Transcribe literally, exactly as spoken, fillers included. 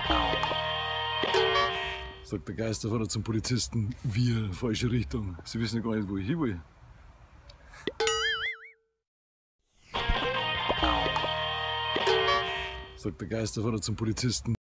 Sagt der Geisterfahrer zum Polizisten, wir, falsche Richtung. Sie wissen gar nicht, wo ich hin will. Sagt der Geisterfahrer zum Polizisten.